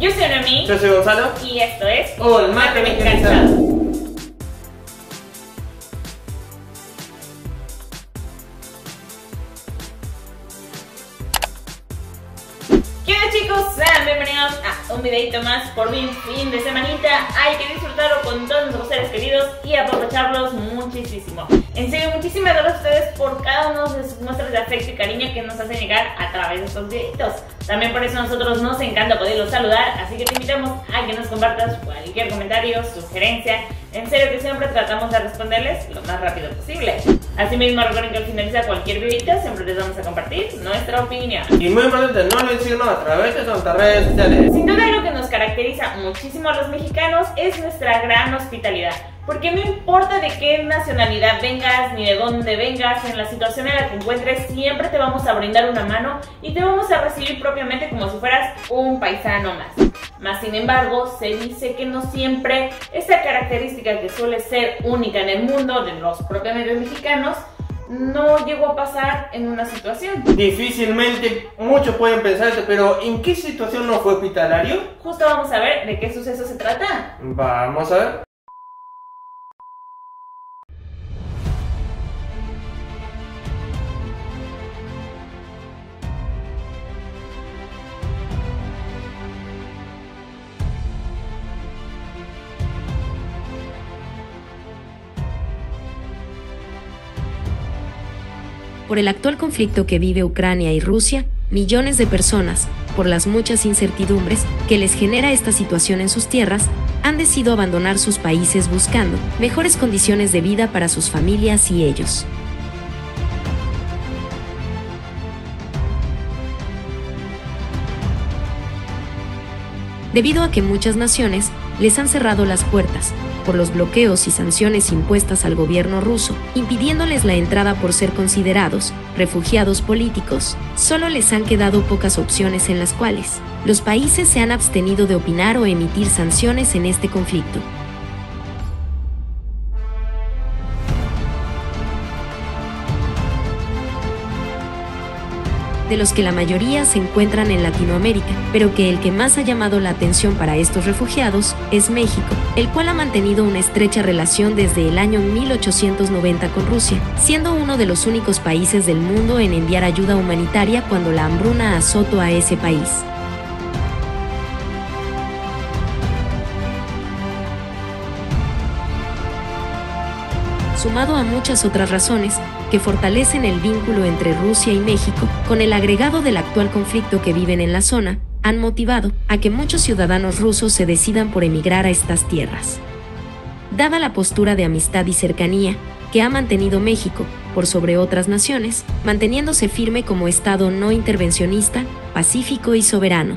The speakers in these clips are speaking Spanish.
Yo soy Noemí. Yo soy Gonzalo. Y esto es Un Mate Mexicanizado. ¿Qué onda, chicos? Sean bienvenidos a un videito más. Por fin de semanita. Hay que disfrutarlo con todos nuestros seres queridos y aprovecharlos muchísimo. En serio, muchísimas gracias a ustedes por cada uno de sus muestras de afecto y cariño que nos hacen llegar a través de estos videitos. También por eso a nosotros nos encanta poderlos saludar, así que te invitamos a que nos compartas cualquier comentario, sugerencia. En serio que siempre tratamos de responderles lo más rápido posible. Asimismo, recuerden que al finalizar cualquier videito siempre les vamos a compartir nuestra opinión. Y muy importante, no olviden seguirnos a través de nuestras redes sociales. Sin duda, lo que nos caracteriza muchísimo a los mexicanos es nuestra gran hospitalidad. Porque no importa de qué nacionalidad vengas ni de dónde vengas, en la situación en la que encuentres, siempre te vamos a brindar una mano y te vamos a recibir propiamente como si fueras un paisano más. Sin embargo, se dice que no siempre esta característica que suele ser única en el mundo de los propiamente mexicanos no llegó a pasar en una situación. Difícilmente muchos pueden pensar, pero ¿en qué situación no fue hospitalario? Justo vamos a ver de qué suceso se trata. Vamos a ver. Por el actual conflicto que vive Ucrania y Rusia, millones de personas, por las muchas incertidumbres que les genera esta situación en sus tierras, han decidido abandonar sus países buscando mejores condiciones de vida para sus familias y ellos. Debido a que muchas naciones les han cerrado las puertas por los bloqueos y sanciones impuestas al gobierno ruso, impidiéndoles la entrada por ser considerados refugiados políticos, solo les han quedado pocas opciones en las cuales los países se han abstenido de opinar o emitir sanciones en este conflicto. De los que la mayoría se encuentran en Latinoamérica, pero que el que más ha llamado la atención para estos refugiados es México, el cual ha mantenido una estrecha relación desde el año 1890 con Rusia, siendo uno de los únicos países del mundo en enviar ayuda humanitaria cuando la hambruna azotó a ese país. Sumado a muchas otras razones que fortalecen el vínculo entre Rusia y México, con el agregado del actual conflicto que viven en la zona, han motivado a que muchos ciudadanos rusos se decidan por emigrar a estas tierras. Dada la postura de amistad y cercanía que ha mantenido México por sobre otras naciones, manteniéndose firme como Estado no intervencionista, pacífico y soberano.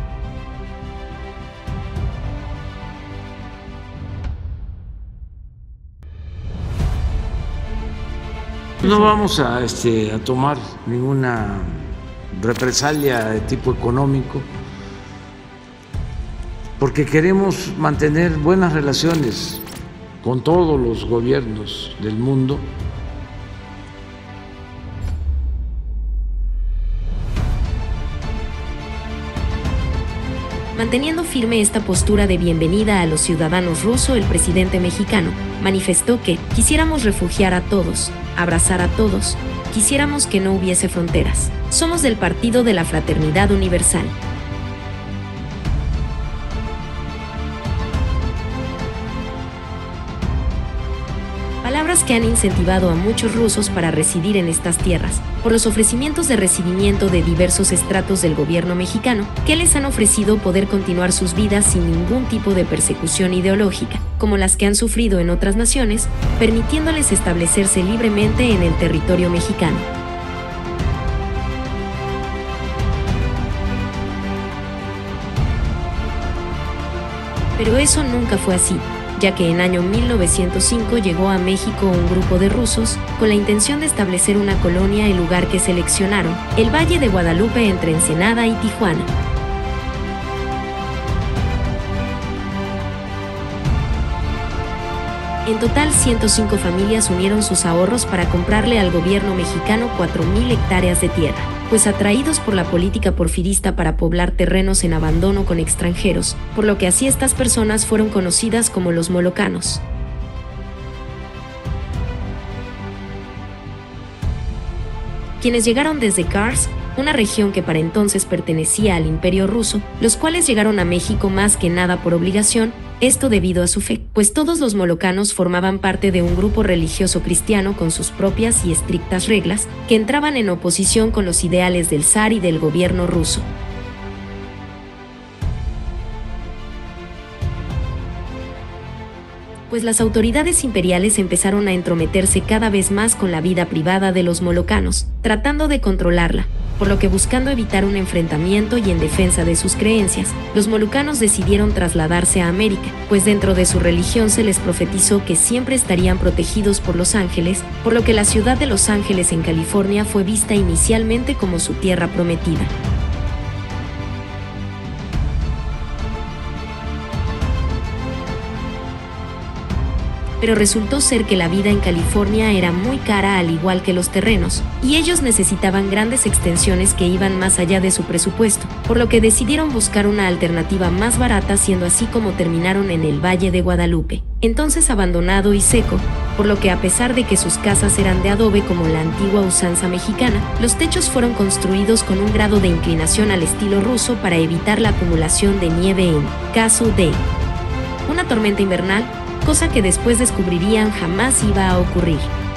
No vamos a tomar ninguna represalia de tipo económico porque queremos mantener buenas relaciones con todos los gobiernos del mundo. Manteniendo firme esta postura de bienvenida a los ciudadanos rusos, el presidente mexicano manifestó que quisiéramos refugiar a todos, abrazar a todos, quisiéramos que no hubiese fronteras. Somos del Partido de la Fraternidad Universal. Palabras que han incentivado a muchos rusos para residir en estas tierras, por los ofrecimientos de recibimiento de diversos estratos del gobierno mexicano, que les han ofrecido poder continuar sus vidas sin ningún tipo de persecución ideológica, como las que han sufrido en otras naciones, permitiéndoles establecerse libremente en el territorio mexicano. Pero eso nunca fue así, ya que en año 1905 llegó a México un grupo de rusos con la intención de establecer una colonia en el lugar que seleccionaron, el Valle de Guadalupe entre Ensenada y Tijuana. En total, 105 familias unieron sus ahorros para comprarle al gobierno mexicano 4.000 hectáreas de tierra, pues atraídos por la política porfirista para poblar terrenos en abandono con extranjeros, por lo que así estas personas fueron conocidas como los molocanos. Quienes llegaron desde Kars, una región que para entonces pertenecía al Imperio Ruso, los cuales llegaron a México más que nada por obligación, esto debido a su fe, pues todos los molocanos formaban parte de un grupo religioso cristiano con sus propias y estrictas reglas, que entraban en oposición con los ideales del zar y del gobierno ruso. Pues las autoridades imperiales empezaron a entrometerse cada vez más con la vida privada de los molocanos, tratando de controlarla, por lo que buscando evitar un enfrentamiento y en defensa de sus creencias, los molucanos decidieron trasladarse a América, pues dentro de su religión se les profetizó que siempre estarían protegidos por los ángeles, por lo que la ciudad de Los Ángeles en California fue vista inicialmente como su tierra prometida. Pero resultó ser que la vida en California era muy cara al igual que los terrenos, y ellos necesitaban grandes extensiones que iban más allá de su presupuesto, por lo que decidieron buscar una alternativa más barata, siendo así como terminaron en el Valle de Guadalupe, entonces abandonado y seco, por lo que a pesar de que sus casas eran de adobe como la antigua usanza mexicana, los techos fueron construidos con un grado de inclinación al estilo ruso para evitar la acumulación de nieve en caso de una tormenta invernal, cosa que después descubrirían jamás iba a ocurrir.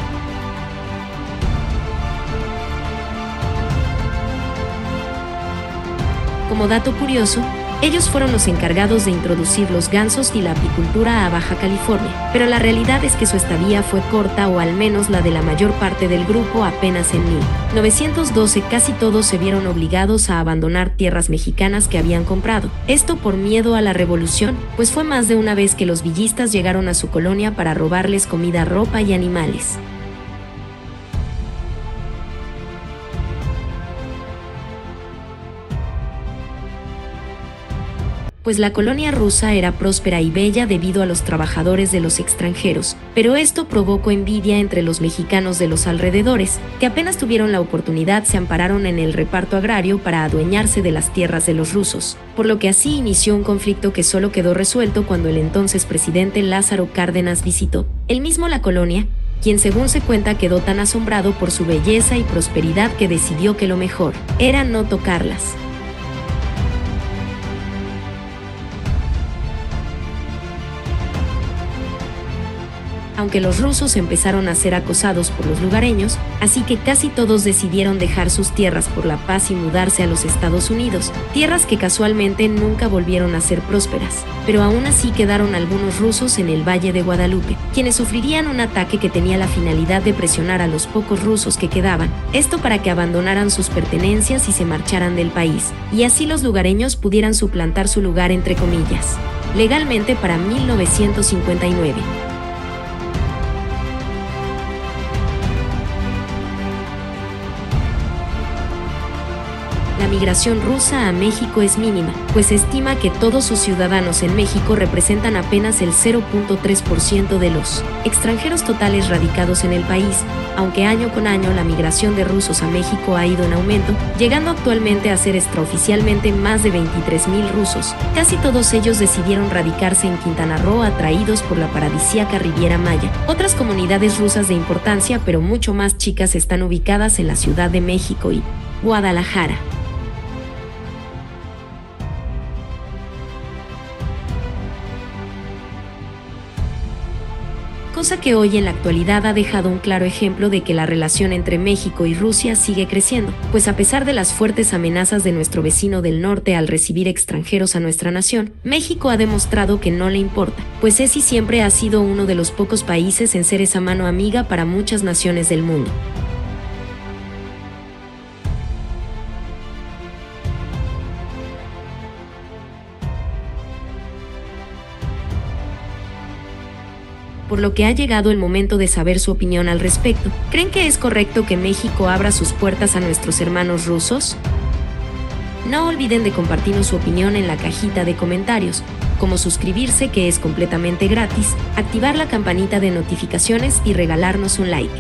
Como dato curioso, ellos fueron los encargados de introducir los gansos y la apicultura a Baja California, pero la realidad es que su estadía fue corta, o al menos la de la mayor parte del grupo. Apenas en 1912 casi todos se vieron obligados a abandonar tierras mexicanas que habían comprado, esto por miedo a la revolución, pues fue más de una vez que los villistas llegaron a su colonia para robarles comida, ropa y animales. Pues la colonia rusa era próspera y bella debido a los trabajadores de los extranjeros, pero esto provocó envidia entre los mexicanos de los alrededores, que apenas tuvieron la oportunidad se ampararon en el reparto agrario para adueñarse de las tierras de los rusos, por lo que así inició un conflicto que solo quedó resuelto cuando el entonces presidente Lázaro Cárdenas visitó él mismo la colonia, quien según se cuenta quedó tan asombrado por su belleza y prosperidad que decidió que lo mejor era no tocarlas. Aunque los rusos empezaron a ser acosados por los lugareños, así que casi todos decidieron dejar sus tierras por la paz y mudarse a los Estados Unidos, tierras que casualmente nunca volvieron a ser prósperas. Pero aún así quedaron algunos rusos en el Valle de Guadalupe, quienes sufrirían un ataque que tenía la finalidad de presionar a los pocos rusos que quedaban, esto para que abandonaran sus pertenencias y se marcharan del país, y así los lugareños pudieran suplantar su lugar entre comillas, legalmente para 1959. La migración rusa a México es mínima, pues se estima que todos sus ciudadanos en México representan apenas el 0.3% de los extranjeros totales radicados en el país, aunque año con año la migración de rusos a México ha ido en aumento, llegando actualmente a ser extraoficialmente más de 23,000 rusos. Casi todos ellos decidieron radicarse en Quintana Roo, atraídos por la paradisíaca Riviera Maya. Otras comunidades rusas de importancia, pero mucho más chicas, están ubicadas en la Ciudad de México y Guadalajara. Cosa que hoy en la actualidad ha dejado un claro ejemplo de que la relación entre México y Rusia sigue creciendo, pues a pesar de las fuertes amenazas de nuestro vecino del norte al recibir extranjeros a nuestra nación, México ha demostrado que no le importa, pues es y siempre ha sido uno de los pocos países en ser esa mano amiga para muchas naciones del mundo. Por lo que ha llegado el momento de saber su opinión al respecto. ¿Creen que es correcto que México abra sus puertas a nuestros hermanos rusos? No olviden de compartirnos su opinión en la cajita de comentarios. como suscribirse, que es completamente gratis, activar la campanita de notificaciones y regalarnos un like.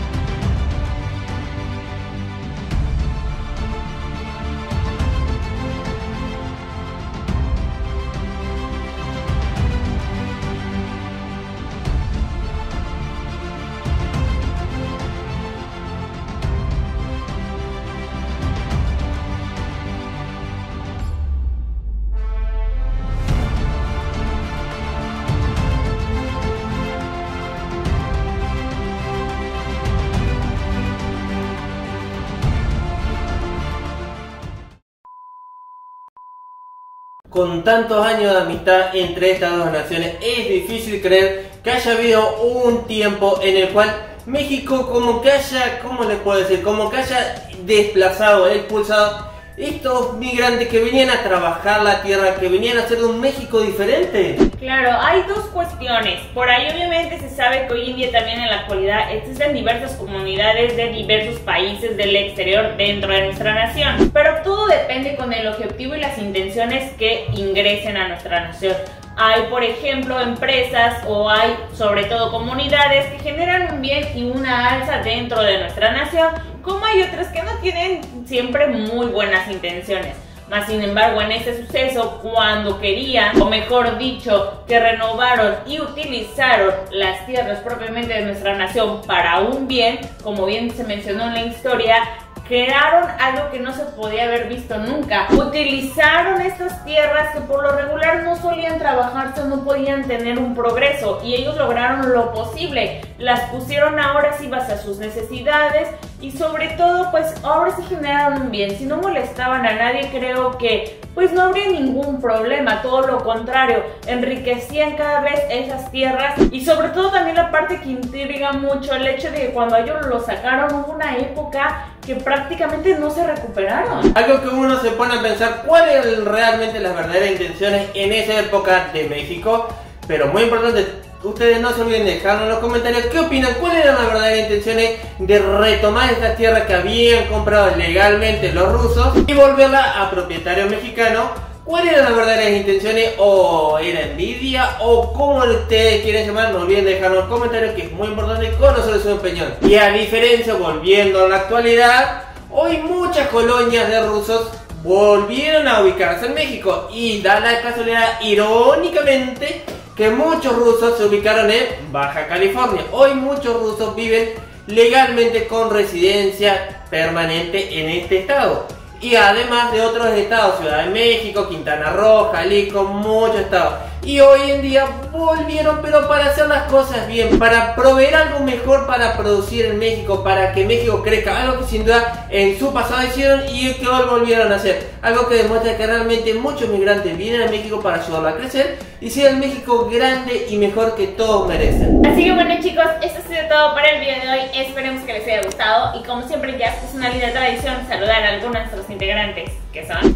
Con tantos años de amistad entre estas dos naciones, es difícil creer que haya habido un tiempo en el cual México como que haya, ¿cómo les puedo decir? Como que haya desplazado, expulsado estos migrantes que venían a trabajar la tierra, que venían a hacer de un México diferente. Claro, hay dos cuestiones. Por ahí obviamente se sabe que hoy en día también en la actualidad existen diversas comunidades de diversos países del exterior dentro de nuestra nación. Pero todo depende con el objetivo y las intenciones que ingresen a nuestra nación. Hay, por ejemplo, empresas o hay, sobre todo, comunidades que generan un bien y una alza dentro de nuestra nación, como hay otras que no tienen siempre muy buenas intenciones. Mas sin embargo, en este suceso, cuando querían, o mejor dicho, que renovaron y utilizaron las tierras propiamente de nuestra nación para un bien, como bien se mencionó en la historia, crearon algo que no se podía haber visto nunca. Utilizaron estas tierras que por lo regular no solían trabajarse, no podían tener un progreso, y ellos lograron lo posible. Las pusieron ahora sí base a sus necesidades y sobre todo pues ahora sí generaron un bien. Si no molestaban a nadie, creo que pues no habría ningún problema, todo lo contrario, enriquecían cada vez esas tierras. Y sobre todo también la parte que intriga mucho, el hecho de que cuando ellos lo sacaron hubo una época que prácticamente no se recuperaron. Algo que uno se pone a pensar cuáles eran realmente las verdaderas intenciones en esa época de México. Pero muy importante, ustedes no se olviden de dejarnos en los comentarios qué opinan, cuáles eran las verdaderas intenciones de retomar estas tierras que habían comprado legalmente los rusos y volverla a propietarios mexicanos. ¿Cuáles eran las verdaderas intenciones? ¿O era envidia? ¿O como ustedes quieren llamar? No olviden dejarnos en los comentarios, que es muy importante conocer su opinión. Y a diferencia, volviendo a la actualidad, hoy muchas colonias de rusos volvieron a ubicarse en México. Y da la casualidad, irónicamente, que muchos rusos se ubicaron en Baja California. Hoy muchos rusos viven legalmente con residencia permanente en este estado. Y además de otros estados, Ciudad de México, Quintana Roo, Jalisco, muchos estados. Y hoy en día volvieron, pero para hacer las cosas bien, para proveer algo mejor para producir en México, para que México crezca, algo que sin duda en su pasado hicieron y que hoy volvieron a hacer. Algo que demuestra que realmente muchos migrantes vienen a México para ayudarlo a crecer y ser el México grande y mejor que todos merecen. Así que bueno, chicos, esto ha sido todo para el video de hoy. Esperemos que les haya gustado y como siempre ya es una linda tradición saludar a algunos de nuestros integrantes, que son...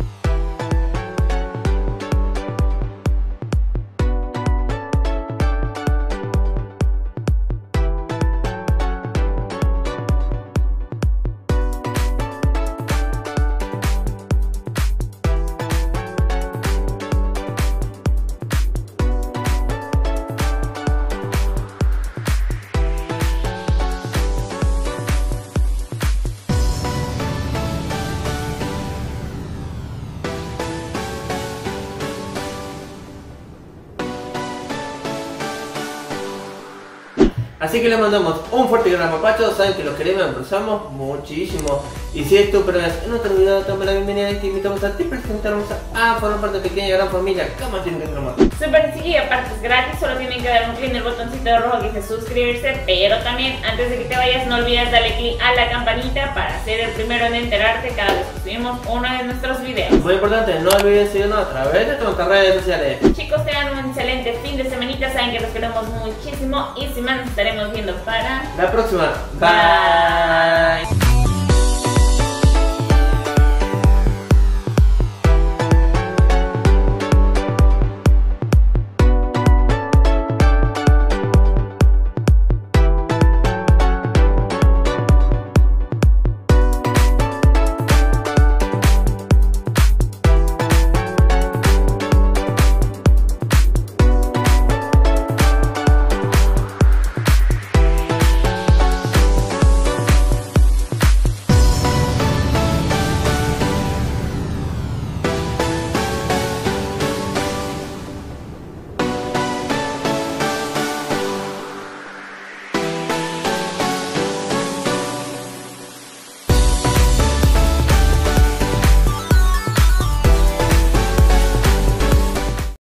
Así que les mandamos un fuerte gran apapacho, saben que los queremos, abrazamos muchísimo. Y si es tu primera vez en otro video, dame la bienvenida y te invitamos a ti presentarnos a formar parte de pequeña gran familia. ¿Cómo tienen que formar? Súper sencillo y aparte es gratis, solo tienen que dar un clic en el botoncito rojo que dice suscribirse. Pero también, antes de que te vayas, no olvides darle clic a la campanita para ser el primero en enterarte cada vez que subimos uno de nuestros videos. Muy importante, no olviden seguirnos a través de nuestras redes sociales. Chicos, tengan un excelente fin de semanita, saben que los queremos muchísimo y sin más nos estaremos viendo para la próxima. Bye.